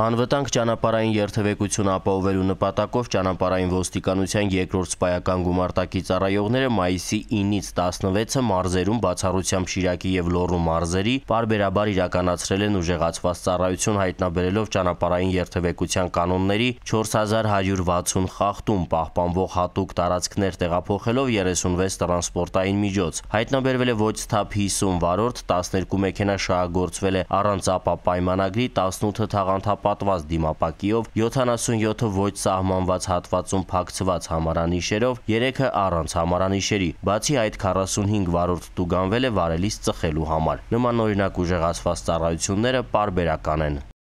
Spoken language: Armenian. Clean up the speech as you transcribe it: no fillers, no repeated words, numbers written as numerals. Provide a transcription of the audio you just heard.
Անվտանգ ճանապարհային երթևեկություն ապահովելու նպատակով ճանապարհային ոստիկանության երկրորդ սպայական գումարտակի ծառայողները մայիսի 9-ից 16-ը մարզերում բացառությամբ Շիրակի և Լոռու մարզերի պարբերաբար իրականացրել են ուժեղացված ծառայություն հայտնաբերելով ճանապարհային երթևեկության կանոնների 4160 խախտում, պահպանվող հատուկ տարածքներ տեղափոխելով 36 տրանսպորտային միջոց։ Հայտնաբերվել է ոչ սթափ 50 վարորդ, 12 մեքենա շահագործվել է առանց ԱՊԱ պայմանագրի, 18 թաղանթապատված դիմապակիով, 77-ը ոչ սահմանված հատվածում փակցված համարանիշերով, 3-ը առանց համարանիշերի։ Բացի այդ 45 վարորդ տուգանվել է վարելիս ծխելու համար։ Նմանօրինակ ուժեղացված ծառայությունները պարբերական են։